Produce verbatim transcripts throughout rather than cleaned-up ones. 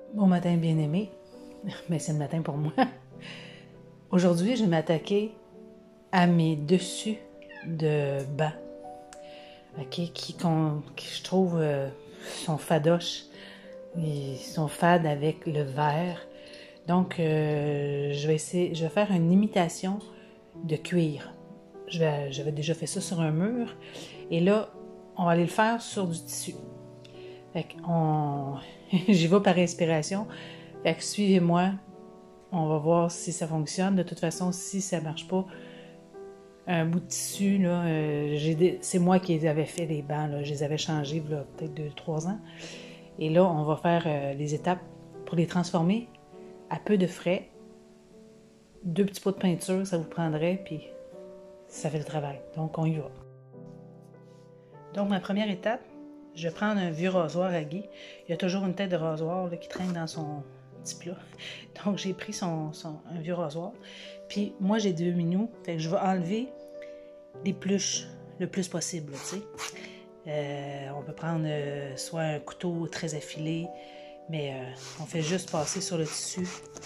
Bon matin, bien-aimé. Mais c'est le matin pour moi. Aujourd'hui, je vais m'attaquer à mes dessus de banc. OK, qui, qu'on, qui je trouve euh, sont fadoches. Ils sont fades avec le vert. Donc, euh, je vais essayer, je vais faire une imitation de cuir. Je vais, j'avais déjà fait ça sur un mur. Et là, on va aller le faire sur du tissu. Fait qu'on... J'y vais par inspiration. Fait que suivez-moi. On va voir si ça fonctionne. De toute façon, si ça marche pas, un bout de tissu, là, euh, j'ai des... c'est moi qui avais fait les bancs. Là. Je les avais changés il y a peut-être deux trois ans. Et là, on va faire euh, les étapes pour les transformer à peu de frais. Deux petits pots de peinture, ça vous prendrait, puis ça fait le travail. Donc, on y va. Donc, ma première étape, je vais prendre un vieux rasoir à Guy. Il y a toujours une tête de rasoir là, qui traîne dans son petit plat. Donc, j'ai pris son, son, un vieux rasoir. Puis, moi, j'ai deux minous. Fait que je vais enlever les pluches le plus possible, tu sais. Euh, on peut prendre euh, soit un couteau très affilé, mais euh, on fait juste passer sur le tissu.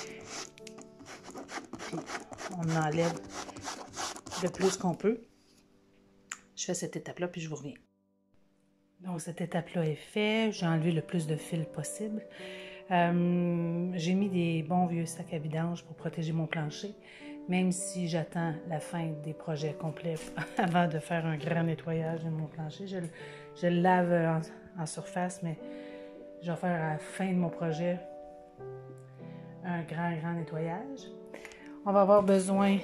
Puis, on enlève le plus qu'on peut. Je fais cette étape-là, puis je vous reviens. Donc, cette étape-là est faite. J'ai enlevé le plus de fil possible. Euh, j'ai mis des bons vieux sacs à vidange pour protéger mon plancher, même si j'attends la fin des projets complets avant de faire un grand nettoyage de mon plancher. Je, je le lave en, en surface, mais je vais faire à la fin de mon projet un grand, grand nettoyage. On va avoir besoin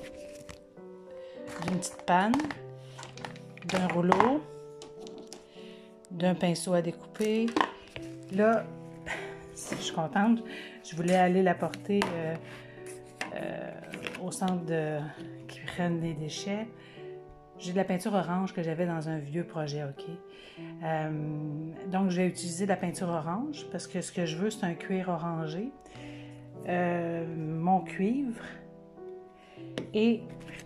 d'une petite panne, d'un rouleau, d'un pinceau à découper. Là, je suis contente. Je voulais aller la porter euh, euh, au centre de, qui prennent les déchets. J'ai de la peinture orange que j'avais dans un vieux projet, OK? Euh, donc, je vais utiliser de la peinture orange parce que ce que je veux, c'est un cuir orangé. Euh, mon cuivre et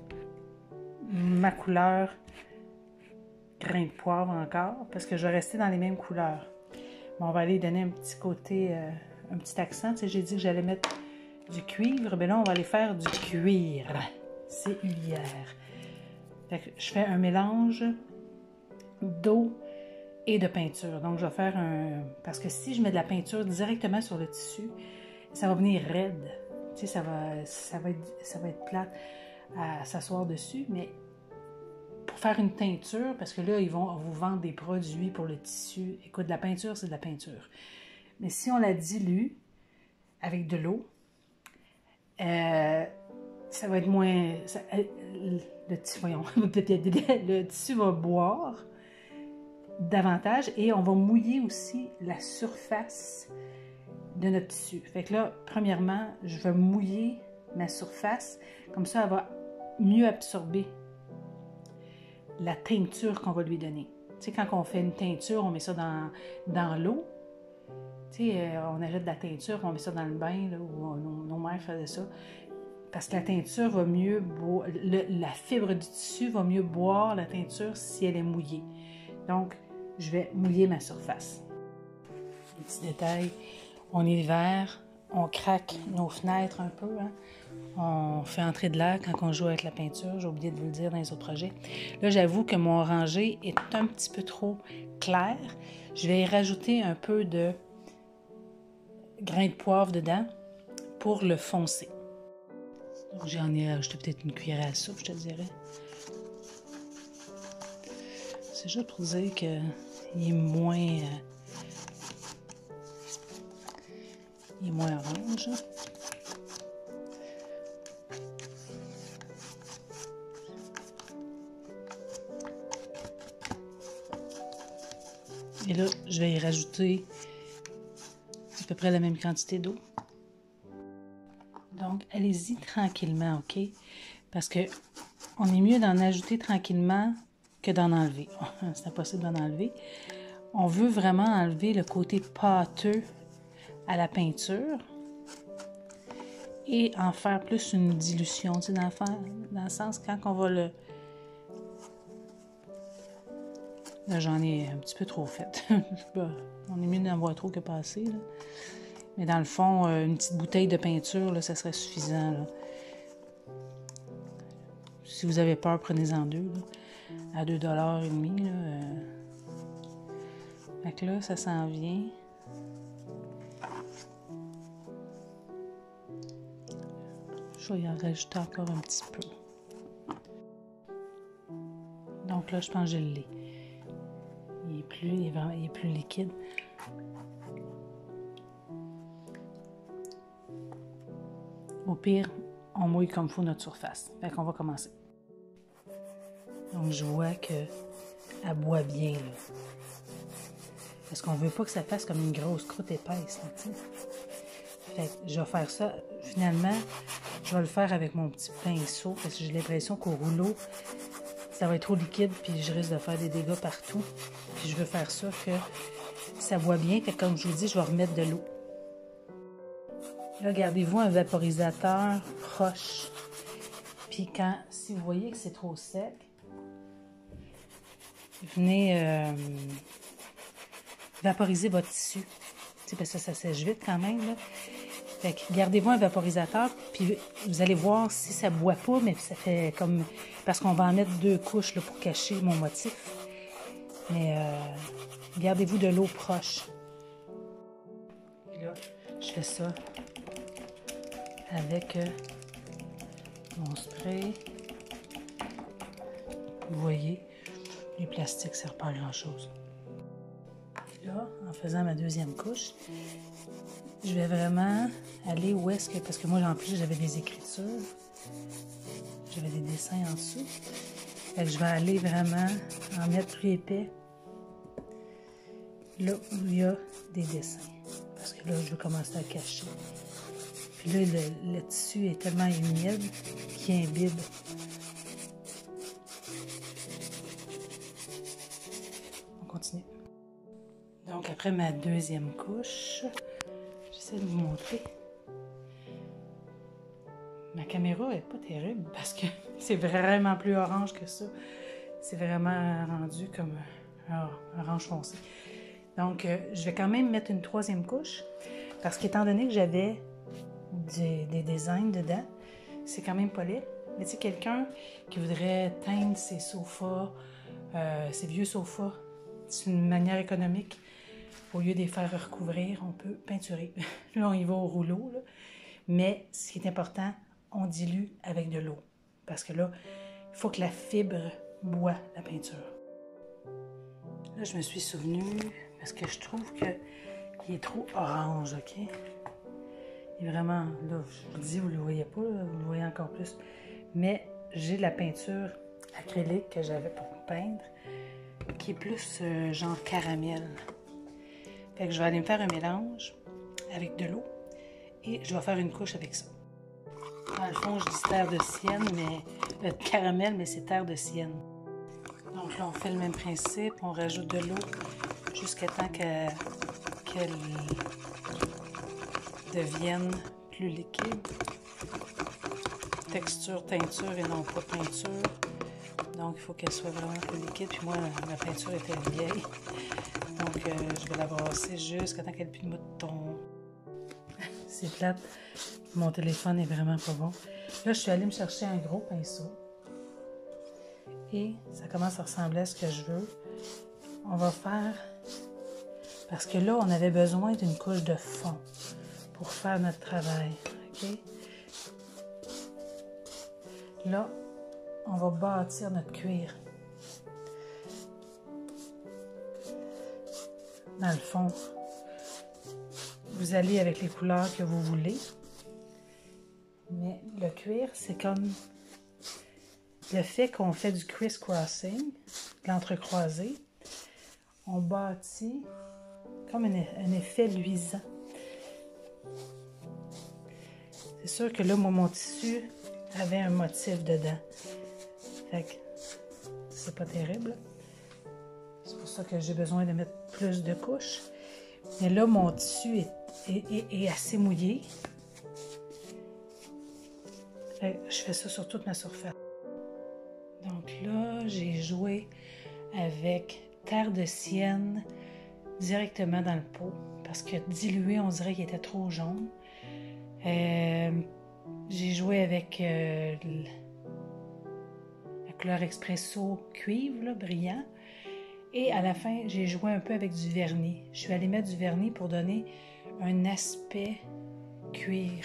ma couleur grain de poivre encore parce que je vais rester dans les mêmes couleurs. Bon, on va aller donner un petit côté, euh, un petit accent. Tu sais, j'ai dit que j'allais mettre du cuivre. Bien là, on va aller faire du cuir. C U I R. Fait que je fais un mélange d'eau et de peinture. Donc, je vais faire un... Parce que si je mets de la peinture directement sur le tissu, ça va venir raide. Tu sais, ça va, ça va être, ça va être plate à s'asseoir dessus. Mais pour faire une teinture, parce que là, ils vont vous vendre des produits pour le tissu. Écoute, de la peinture, c'est de la peinture. Mais si on la dilue avec de l'eau, euh, ça va être moins... Ça, le, tissu, voyons, le tissu va boire davantage et on va mouiller aussi la surface de notre tissu. Fait que là, premièrement, je vais mouiller ma surface. Comme ça, elle va mieux absorber la teinture qu'on va lui donner. Tu sais, quand on fait une teinture, on met ça dans, dans l'eau. Tu sais, euh, on achète de la teinture, on met ça dans le bain, là, où on, nos, nos mères faisaient ça. Parce que la teinture va mieux boire, le, la fibre du tissu va mieux boire la teinture si elle est mouillée. Donc, je vais mouiller ma surface. Un petit détail, on est l'hiver, on craque nos fenêtres un peu, hein? On fait entrer de l'air quand on joue avec la peinture. J'ai oublié de vous le dire dans les autres projets. Là, j'avoue que mon orangé est un petit peu trop clair. Je vais y rajouter un peu de grain de poivre dedans pour le foncer. J'en ai rajouté peut-être une cuillère à soupe, je te dirais. C'est juste pour dire qu'il est moins... Euh, il est moins orange. Et là, je vais y rajouter à peu près la même quantité d'eau. Donc, allez-y tranquillement, OK? Parce que on est mieux d'en ajouter tranquillement que d'en enlever. C'est impossible d'en enlever. On veut vraiment enlever le côté pâteux à la peinture et en faire plus une dilution, tu sais, dans, dans le sens quand on va le... Là, j'en ai un petit peu trop fait. On est mieux d'en avoir trop que pas assez, là. Mais dans le fond, euh, une petite bouteille de peinture, là, ça serait suffisant. Là. Si vous avez peur, prenez-en deux. Là, à deux dollars et demi. Là, euh... Fait que là, ça s'en vient. Je vais y en rajouter encore un petit peu. Donc là, je pense que je l'ai. Il est plus, il est vraiment, il est plus liquide. Au pire, on mouille comme il faut notre surface. Fait qu'on va commencer. Donc je vois qu'elle boit bien. Là. Parce qu'on veut pas que ça fasse comme une grosse croûte épaisse. Là, fait que je vais faire ça. Finalement, je vais le faire avec mon petit pinceau. Parce que j'ai l'impression qu'au rouleau, ça va être trop liquide. Puis je risque de faire des dégâts partout. Puis je veux faire ça que ça boit bien. Fait que comme je vous dis, je vais remettre de l'eau. Là, gardez-vous un vaporisateur proche. Puis quand, si vous voyez que c'est trop sec, venez euh, vaporiser votre tissu. Tu sais, parce que ça sèche vite quand même, là. Fait que gardez-vous un vaporisateur, puis vous allez voir si ça ne boit pas, mais ça fait comme... Parce qu'on va en mettre deux couches là, pour cacher mon motif. Mais euh, gardez-vous de l'eau proche. Et là, je fais ça avec euh, mon spray. Vous voyez, les plastiques ne servent pas à grand-chose. Là, en faisant ma deuxième couche, je vais vraiment aller où est-ce que... Parce que moi, en plus, j'avais des écritures. J'avais des dessins en dessous. Fait que je vais aller vraiment en mettre plus épais là où il y a des dessins. Parce que là, je veux commencer à cacher. Puis là, le, le tissu est tellement humide qu'il imbibe. On continue. Donc, après ma deuxième couche, j'essaie de vous montrer. Ma caméra est pas terrible parce que c'est vraiment plus orange que ça. C'est vraiment rendu comme un orange foncé. Donc, euh, je vais quand même mettre une troisième couche parce qu'étant donné que j'avais des, des designs dedans, c'est quand même pas laid. Mais tu sais, quelqu'un qui voudrait teindre ses sofas, euh, ses vieux sofas, c'est une manière économique. Au lieu de les faire recouvrir, on peut peinturer. Là, on y va au rouleau. Là. Mais ce qui est important, on dilue avec de l'eau. Parce que là, il faut que la fibre boit la peinture. Là, je me suis souvenue, parce que je trouve qu'il est trop orange, OK? Il est vraiment, là, je vous le dis, vous ne le voyez pas, là, vous le voyez encore plus. Mais j'ai de la peinture acrylique que j'avais pour peindre, qui est plus euh, genre caramel. Fait que je vais aller me faire un mélange avec de l'eau et je vais faire une couche avec ça. Dans le fond, je dis terre de sienne, mais euh, caramel, mais c'est terre de sienne. Donc là, on fait le même principe, on rajoute de l'eau jusqu'à temps qu'elle qu'elle devienne plus liquide. Texture teinture et non pas peinture. Donc il faut qu'elle soit vraiment plus liquide. Puis moi, ma peinture était vieille. Donc euh, je vais la brasser jusqu'à temps qu'elle n'ait plus de mouton. C'est plate. Mon téléphone est vraiment pas bon. Là, je suis allée me chercher un gros pinceau. Et ça commence à ressembler à ce que je veux. On va faire... Parce que là, on avait besoin d'une couche de fond pour faire notre travail. OK? Là, on va bâtir notre cuir. Dans le fond, vous allez avec les couleurs que vous voulez. Mais le cuir, c'est comme le fait qu'on fait du criss-crossing, l'entrecroisé. On bâtit comme un, un effet luisant. C'est sûr que là, moi, mon tissu avait un motif dedans. Fait que c'est pas terrible. C'est pour ça que j'ai besoin de mettre plus de couches. Mais là, mon tissu est, est, est, est assez mouillé. Fait que je fais ça sur toute ma surface. Donc là, j'ai joué avec terre de sienne directement dans le pot. parce que dilué, on dirait qu'il était trop jaune. Euh, j'ai joué avec euh, la couleur Expresso cuivre, là, brillant. Et à la fin, j'ai joué un peu avec du vernis. Je suis allée mettre du vernis pour donner un aspect cuir.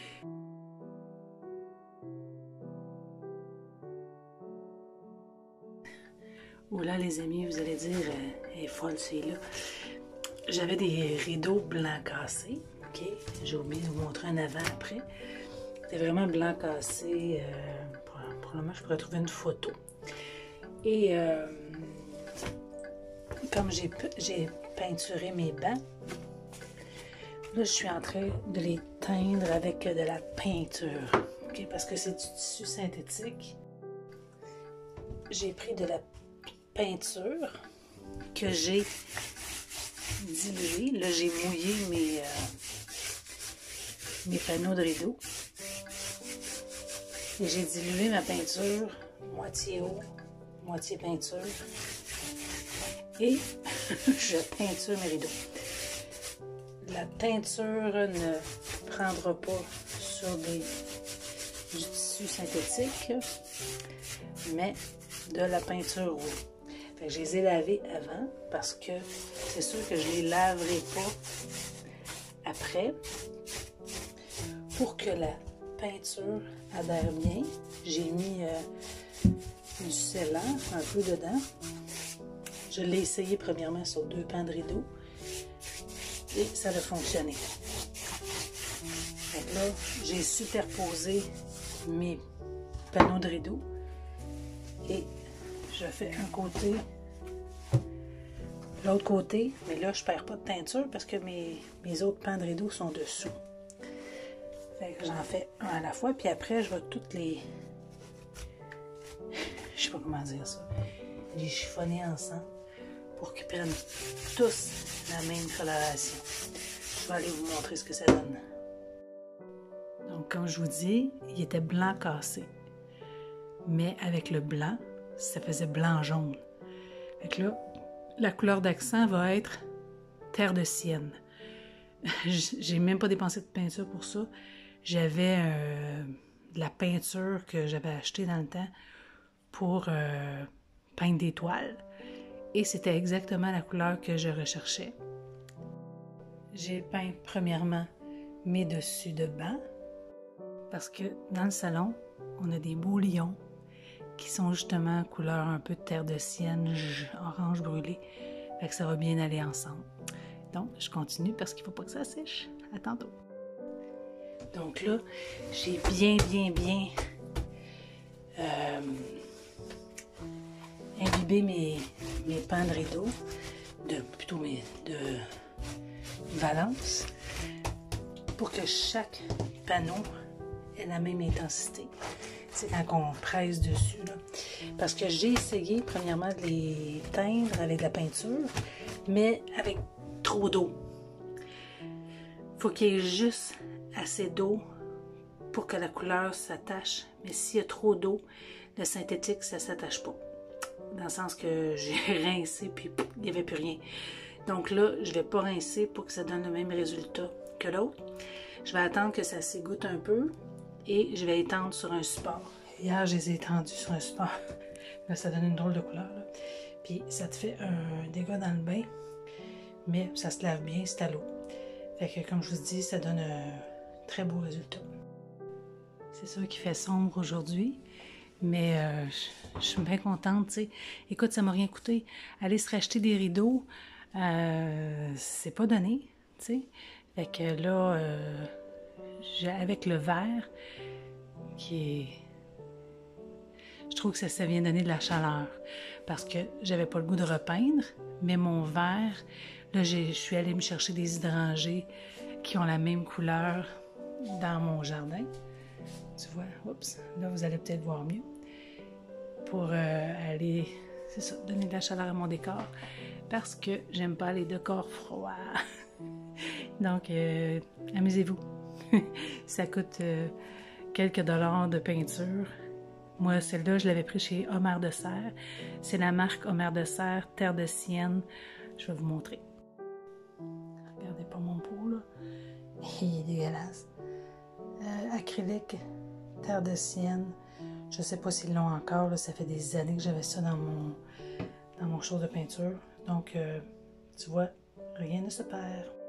Oh là, les amis, vous allez dire, euh, elle est folle, c'est là. J'avais des rideaux blancs cassés, ok? J'ai oublié de vous montrer un avant après. C'était vraiment blanc cassé. Euh, probablement, je pourrais trouver une photo. Et euh, comme j'ai peinturé mes bancs, là, je suis en train de les teindre avec de la peinture, ok? Parce que c'est du tissu synthétique. J'ai pris de la peinture que j'ai diluée. Là, j'ai mouillé mes, euh, mes panneaux de rideaux. Et j'ai dilué ma peinture, moitié eau, moitié peinture. Et je peinture mes rideaux. La teinture ne prendra pas sur des, du tissu synthétique, mais de la peinture rouge. Fait que je les ai lavés avant parce que c'est sûr que je les laverai pas après. Pour que la peinture adhère bien, j'ai mis euh, du scellant un peu dedans. Je l'ai essayé premièrement sur deux pans de rideau et ça a fonctionné. Donc là, j'ai superposé mes panneaux de rideau et je fais un côté, l'autre côté, mais là je ne perds pas de teinture parce que mes, mes autres pans de rideau sont dessous. Fait que j'en fais un à la fois, puis après je vais toutes les, je sais pas comment dire ça, les chiffonner ensemble pour qu'ils prennent tous la même coloration. Je vais aller vous montrer ce que ça donne. Donc comme je vous dis, il était blanc cassé, mais avec le blanc, ça faisait blanc-jaune. Fait que là, la couleur d'accent va être terre de sienne. J'ai même pas dépensé de peinture pour ça. J'avais euh, de la peinture que j'avais achetée dans le temps pour euh, peindre des toiles. Et c'était exactement la couleur que je recherchais. J'ai peint premièrement mes dessus de banc parce que dans le salon, on a des beaux lions qui sont justement couleur un peu de terre de sienne, orange brûlé. Fait que ça va bien aller ensemble. Donc, je continue parce qu'il ne faut pas que ça sèche. À tantôt. Donc là, j'ai bien, bien, bien euh, imbibé mes, mes pans de rideau, de, plutôt mes, de valence, pour que chaque panneau ait la même intensité. C'est quand on presse dessus, là. Parce que j'ai essayé, premièrement, de les teindre avec de la peinture, mais avec trop d'eau. Il faut qu'il y ait juste assez d'eau pour que la couleur s'attache. Mais s'il y a trop d'eau, le synthétique, ça ne s'attache pas. Dans le sens que j'ai rincé, puis il n'y avait plus rien. Donc là, je ne vais pas rincer pour que ça donne le même résultat que l'autre. Je vais attendre que ça s'égoutte un peu. Et je vais étendre sur un support. Hier, je les ai étendus sur un support. Là, ça donne une drôle de couleur, là. Puis, ça te fait un dégât dans le bain, mais ça se lave bien, c'est à l'eau. Fait que, comme je vous dis, ça donne un très beau résultat. C'est sûr qu'il fait sombre aujourd'hui, mais euh, je, je suis bien contente, tu sais. Écoute, ça m'a rien coûté. Aller se racheter des rideaux, euh, c'est pas donné, tu sais. Fait que là... Euh, avec le vert qui est... Je trouve que ça, ça vient donner de la chaleur parce que j'avais pas le goût de repeindre, mais mon vert, là, je suis allée me chercher des hydrangées qui ont la même couleur dans mon jardin. Tu vois, oups, là, vous allez peut-être voir mieux. Pour euh, aller, c'est ça, donner de la chaleur à mon décor parce que j'aime pas les décors froids. Donc, euh, amusez-vous. Ça coûte euh, quelques dollars de peinture. Moi, celle-là, je l'avais pris chez Homer de Serre. C'est la marque Homer de Serre, terre de sienne. Je vais vous montrer. Regardez pas Il est dégueulasse. Euh, acrylique, terre de sienne. Je sais pas s'ils l'ont encore, là, ça fait des années que j'avais ça dans mon, dans mon chose de peinture. Donc, euh, tu vois, rien ne se perd.